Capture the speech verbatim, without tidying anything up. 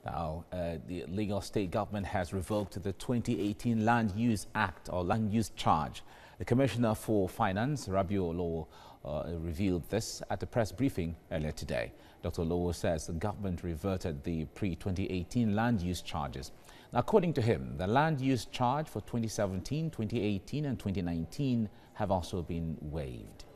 Now, uh, the Lagos State government has revoked the twenty eighteen Land Use Act or Land Use Charge. The Commissioner for Finance, Rabiu Olowo, uh, revealed this at a press briefing earlier today. Doctor Olowo says the government reverted the pre twenty eighteen land use charges. Now, according to him, the land use charge for twenty seventeen, twenty eighteen and twenty nineteen have also been waived.